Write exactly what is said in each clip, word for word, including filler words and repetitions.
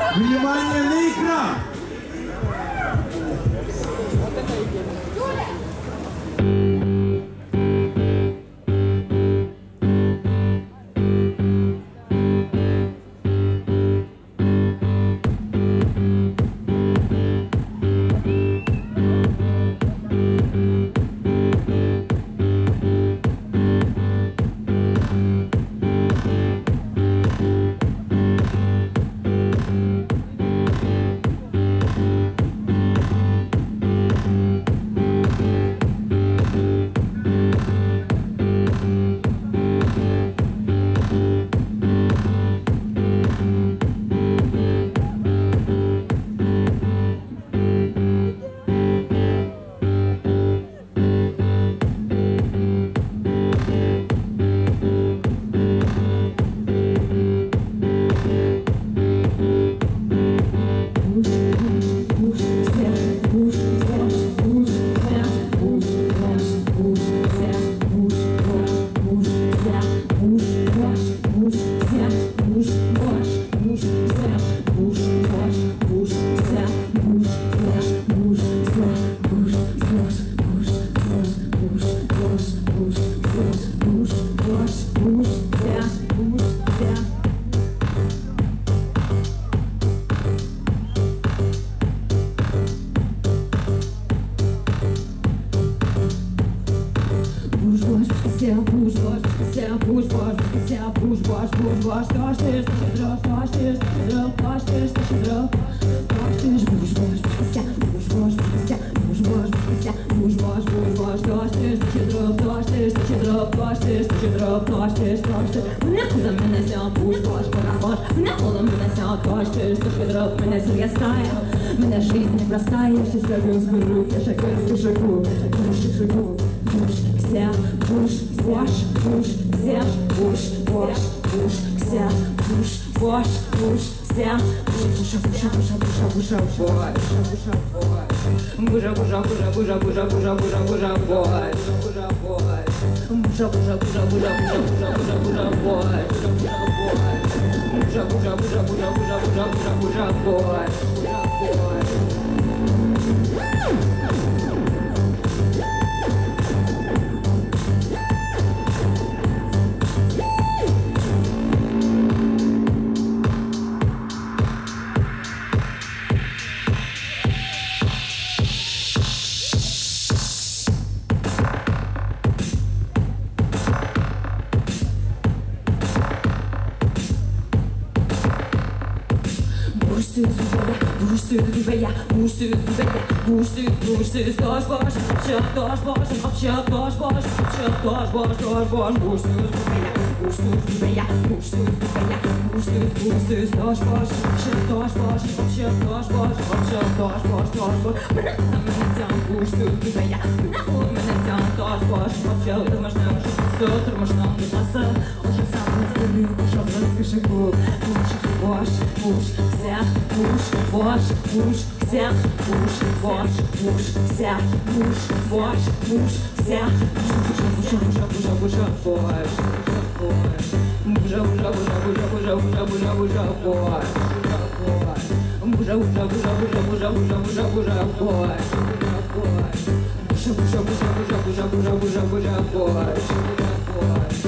Внимание на экран! Меня жизнь непростая, я сейчас разберусь, я шагаю за шагу, душ, шагу, душ, вся, душ, ваш, душ, вся, душ, ваш, душ, вся, душ, ваш, душ, вся, буша, буша, буша, буша, буша, бой, буша, бой, буша, буша, буша, буша, буша, буша, буша, буша, бой, буша, бой, буша, буша, буша, буша, буша, буша, буша, буша, бой, буша, бой, буша, буша, буша, буша, буша, буша, буша, буша, бой, буша, бой. Bursuz veya bursuz veya bursuz bursuz boş boş çok boş boş çok boş boş çok boş boş boş boş bursuz veya bursuz veya bursuz veya bursuz bursuz boş boş çok boş boş çok boş boş çok boş boş boş boş bıraksamazsan bursuz veya bıraksamazsan boş boş çok tırmıştan şu tırmıştan nasıl o şu sanırım çok разкажи губ буш бош буш всех буш бош буш всех буш бош буш всех буш бош буш всех буша буша буша буша буша бош буша буша буша буша буша буша буша буша бош буша буша буша буша буша буша буша буша бош буша буша буша буша буша буша буша буша бош бош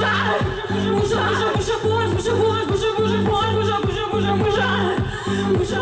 Buja,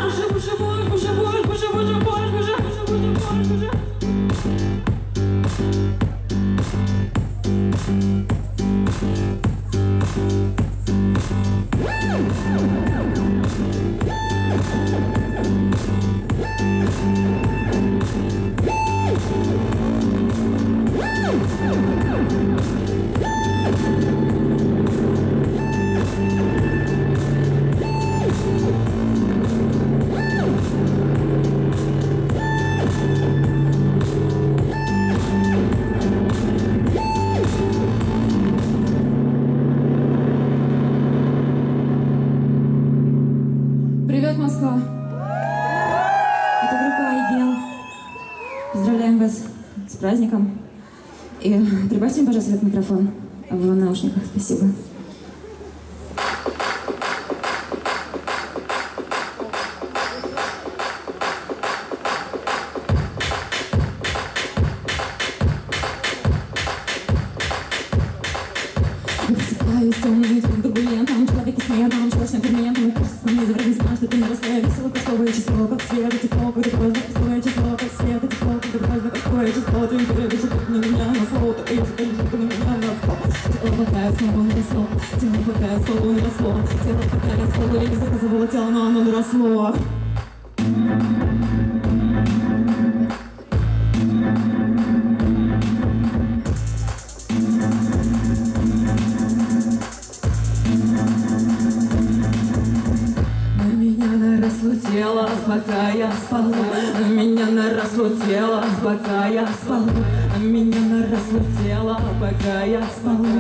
Привет, Москва! Это группа Игел. Поздравляем вас с праздником. И прибавьте мне, пожалуйста, этот микрофон в наушниках. Спасибо. Я просыпаюсь темным утром, турбулентом, человеки смертным, человечным ферментом. И кажется, мне завряд не знаю, что ты не росла. Весело, как словое число, как свет, и тепло, как воздух, словое число, как свет, и тепло, как воздух, словое число. Ты передышишь на меня на слово, ты передышишь на меня на слово. Тело хватает, снова наросло, тело хватает, слово наросло, тело хватает, слово я заказывала тело, но оно наросло. Тело, пока я спала, на меня наросло тело, пока я спала, на меня наросло тело, пока я спала.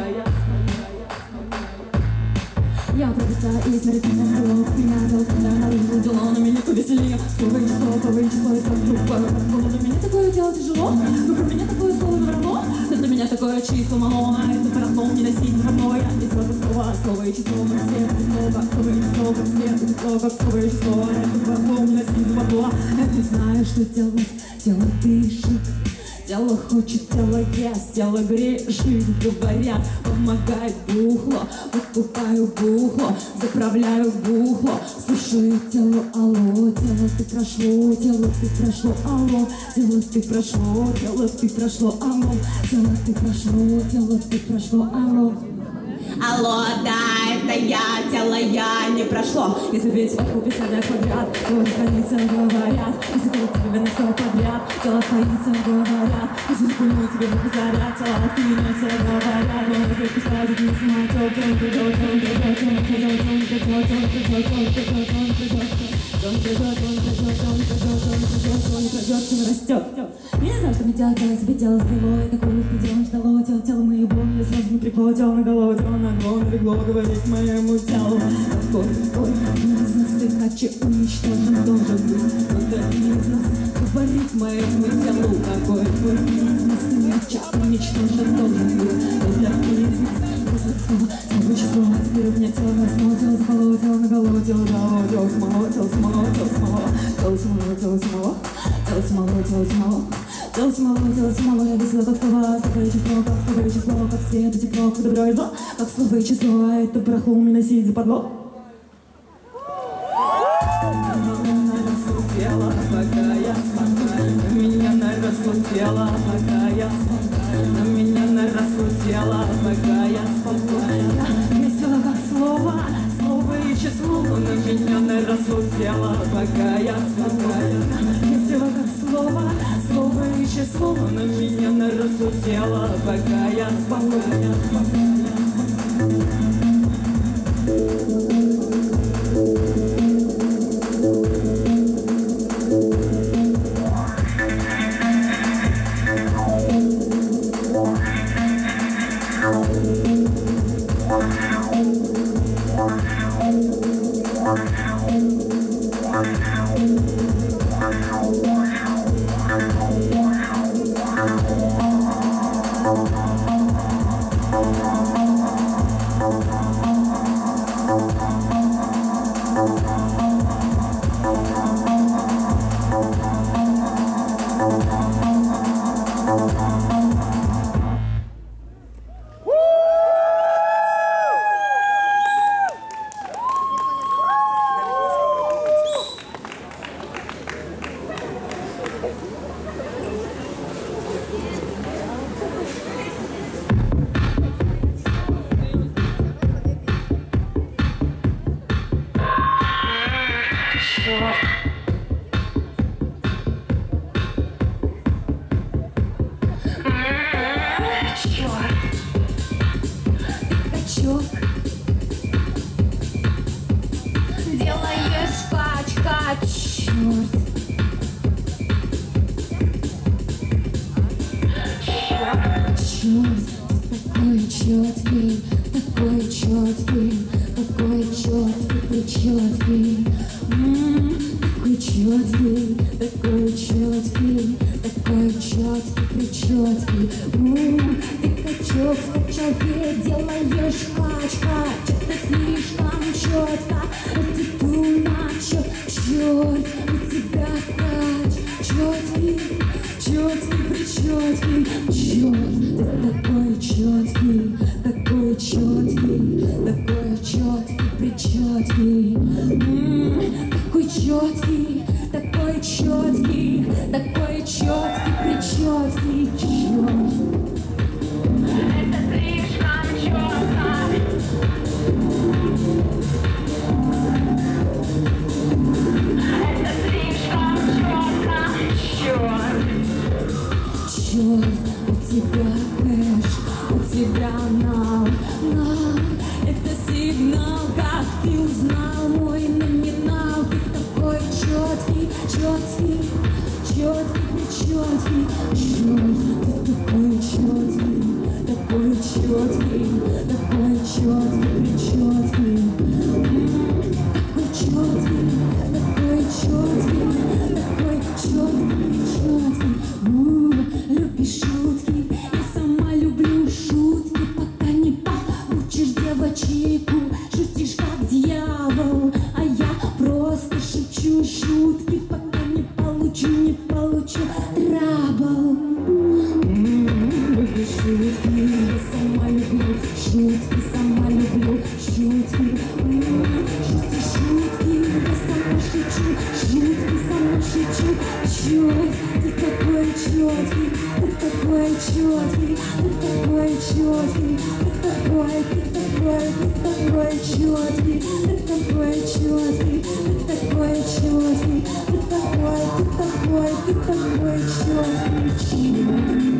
Я пробудила и смотрит меня в голову, меня зовут, когда я наружу дела, на меня повеселее. Слово и число, слово и число, и слово. Для меня такое дело тяжело, но про меня такое слово равно. Но для меня такое число мало, а это равно не носить равно. Я не слово, слова, слово и число, как свет, тепло, как слово и число, как свет, тепло, как слово и число. Это равно не носить равно. Я не знаю, что делать, тело дышит. Тело хочет, тело ест, тело грешит, говорят, помогает бухло, покупаю бухло, заправляю бухло, слушаю тело, алло, тело ты прошло, тело ты прошло, алло, тело ты прошло, тело ты прошло, алло, тело ты прошло, тело ты прошло, алло. Алло, да, это я, тело я, не прошло. Если ведь вокруг писали квадрат, то границы говорят. Если ты тебе на все подряд, тело стоится, говорят. Если спульну тебе руку заряд, тело ты на все говорят. Но если ты сразу не смотрел, то он придет, он придет, он придет, он придет, он придет, он придет, он придет, он придет, он придет, он придет, он придет, он придет, он растет. Я не знаю, что мне делать, я себе тело сбило, и такого впереди он ждало, тело, тело моего, мне сразу не прикло, тело на голову, тело на голову, легло говорить моему телу. Какой, какой бизнес ты хочу уничтожен должен быть, какой бизнес говорит моему телу, какой твой бизнес ты хочу уничтожен должен быть, какой бизнес. Слово, слово, число, а теперь у меня тело наросло, тело запало, тело на голову, тело дало, тело самого, тело самого, тело самого, тело самого, тело самого, тело самого, тело самого, тело самого, тело самого. Я весела, как слова, слово и число, как слово и число, как свет и тепло, как добро и зло, как слово и число, а это барахло мне носить западло. Тело, пока я спокойна, на меня наросло тело, пока я спокойна, на меня наросло тело, пока я спокойна. Весело как слово, слово и число, на меня наросло тело, пока я спокойна. Весело как слово, слово и число, на меня наросло тело, пока я спокойна, спокойна. Делаешь кач-кач, черт. Черт, такой четкий, такой четкий, такой четкий, ты четкий. четкий, такой четкий, такой четкий, причеткий. М, Ты качок в качалке делаешь хач-хач, это слишком четко, это too much. Черт, у тебя кач, четкий, четкий, причеткий. Черт, ты такой четкий, такой четкий, такой четкий, причеткий. М, Такой четкий, такой четкий, такой четкий, причеткий. Черт. Это слишком четко. Это слишком четко. Черт. Черт, у тебя кэш, у тебя нал, нал. Это сигнал, как ты узнал мой номинал. Ты такой четкий, четкий, четкий, причеткий. Черт, ты такой четкий, такой четкий, такой четкий, причеткий. М, Такой четкий, такой четкий, такой четкий, причеткий. М, Любишь шутки, я сама люблю шутки. Пока не получишь девочку, шутишь как дьявол, а я просто шучу шутки. Пока не получу, не получу трабл. М, Любишь шутки, я сама люблю шутки, сама люблю шутки. М, Шутишь шутки, я сама шучу шутки, сама шучу. Черт, ты такой четкий, ты такой четкий, ты такой четкий, ты такой, ты такой, ты такой четкий, ты такой четкий, ты такой четкий, ты такой, ты такой, ты такой четкий.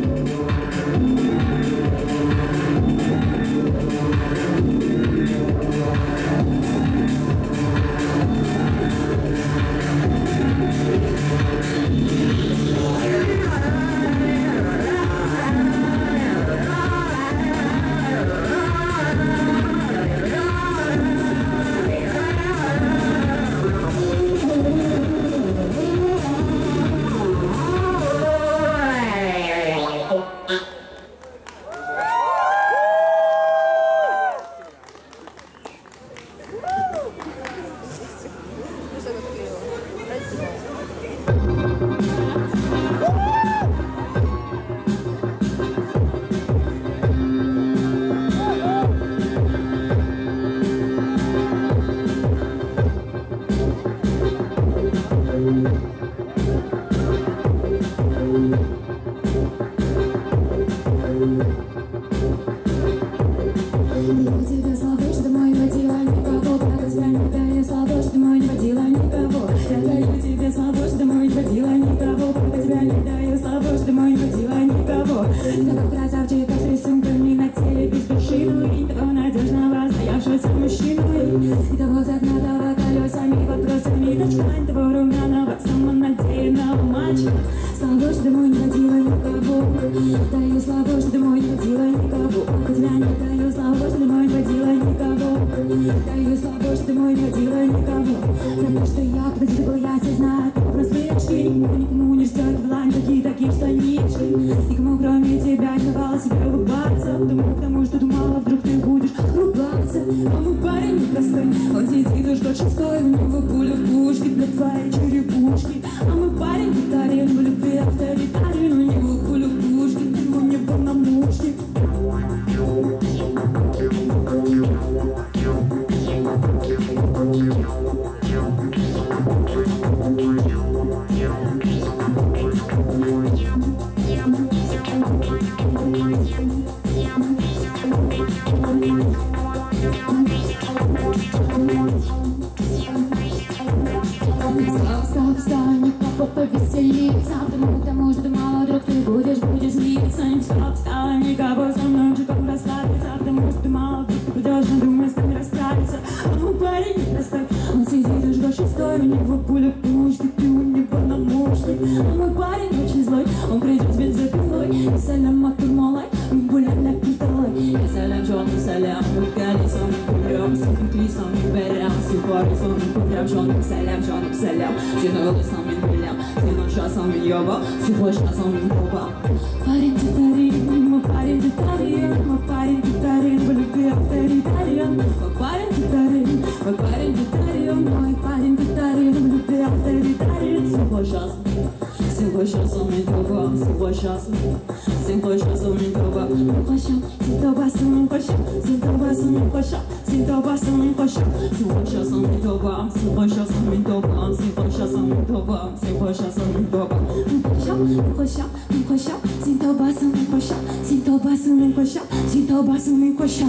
var son Kudrem canım selam canım selam Sen olursan ben bilem Sen aşağısan ben yaba Sen hoşlasan ben toba Парень татарин, мой парень татарин, мой парень татарин, в любви авторитарен. Мой парень татарин, мой парень татарин, мой парень татарин, в любви авторитарен. Соглашался, соглашался, мне тоба, соглашался, соглашался, мне тоба. Коşam, sen tobasın koşam, sen tobasın koşam, sen tobasın koşam. Соглашался, мне тоба, соглашался, мне тоба, соглашался, мне тоба, соглашался, мне тоба. Koşam, koşam, koşam, sen tobasın koşam, sen tobasın koşam, sen tobasın koşam.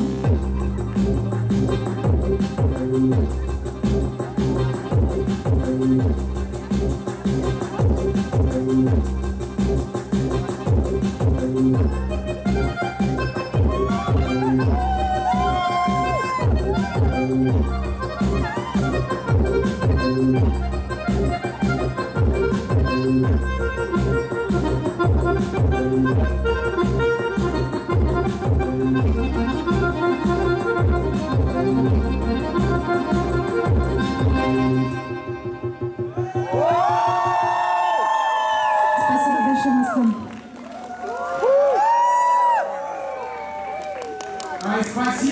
Thank you.